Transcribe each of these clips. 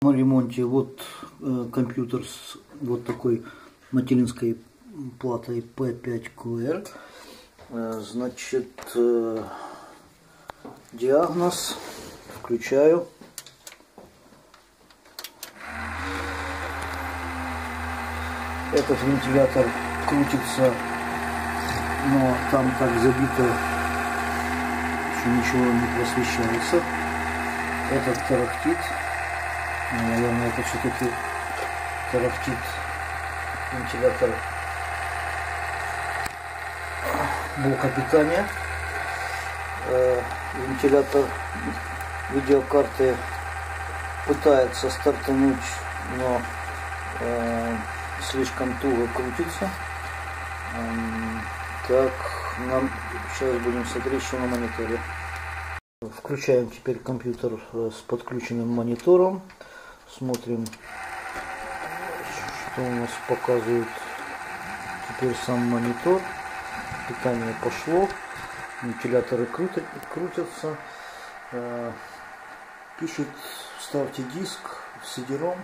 На ремонте вот компьютер с вот такой материнской платой P5QR. Значит, диагноз. Включаю. Этот вентилятор крутится, но там так забито, что ничего не просвещается. Этот тарахтит. Наверное, это все-таки тарахтит вентилятор блока питания. Вентилятор видеокарты пытается стартануть, но слишком туго крутится. Так, нам сейчас будем смотреть, что на мониторе. Включаем теперь компьютер с подключенным монитором. Смотрим, что у нас показывает теперь сам монитор. Питание пошло, вентиляторы крутятся. Пишет: ставьте диск в CD-ROM.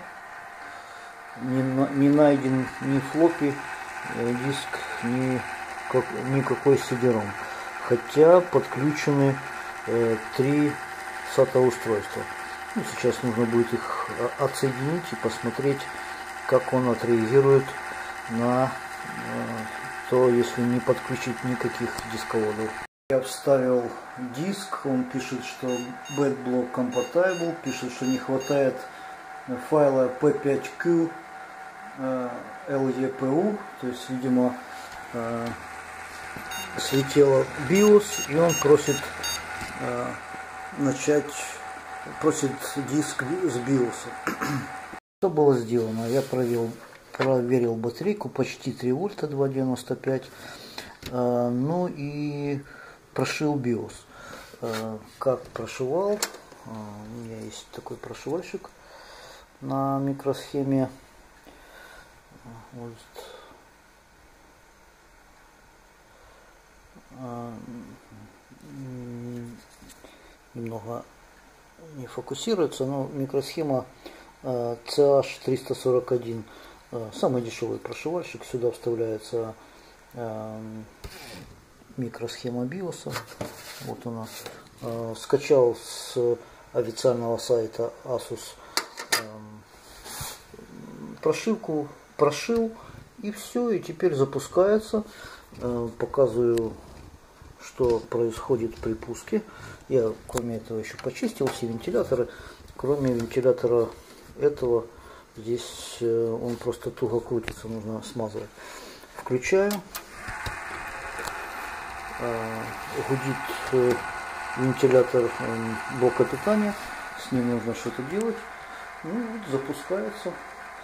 Не найден ни флоппи диск, никакой CD-ROM. Хотя подключены 3 SATA устройства. Ну, сейчас нужно будет их отсоединить и посмотреть, как он отреагирует на то, если не подключить никаких дисководов. Я вставил диск, он пишет, что bad block compatible, пишет, что не хватает файла P5Q LEPU, то есть, видимо, слетело BIOS, и он просит просит диск с BIOS. Что было сделано? Я проверил батарейку, почти 3 вольта, 2,95. Ну и прошил BIOS. Как прошивал? У меня есть такой прошивальщик на микросхеме. Вот. Немного не фокусируется, но микросхема CH341, самый дешевый прошивальщик. Сюда вставляется микросхема BIOS. Вот она. Скачал с официального сайта Asus прошивку, прошил, и все, и теперь запускается. Показываю, что происходит при пуске. Я, кроме этого, еще почистил все вентиляторы. Кроме вентилятора этого, здесь он просто туго крутится, нужно смазывать. Включаю. Гудит вентилятор блока питания. С ним нужно что-то делать. Ну вот, запускается.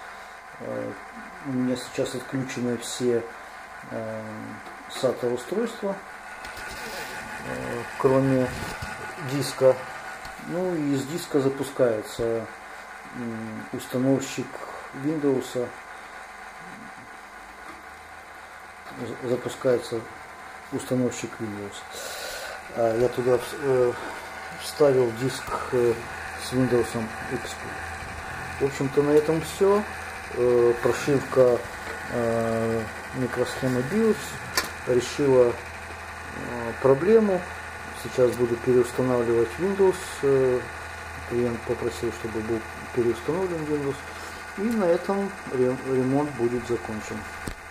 У меня сейчас отключены все SATA устройства, кроме диска. Ну и из диска запускается установщик Windows. Запускается установщик Windows. Я туда вставил диск с Windows XP. В общем-то, на этом все. Прошивка микросхемы BIOS решила проблему. Сейчас буду переустанавливать Windows. Клиент попросил, чтобы был переустановлен Windows. И на этом ремонт будет закончен.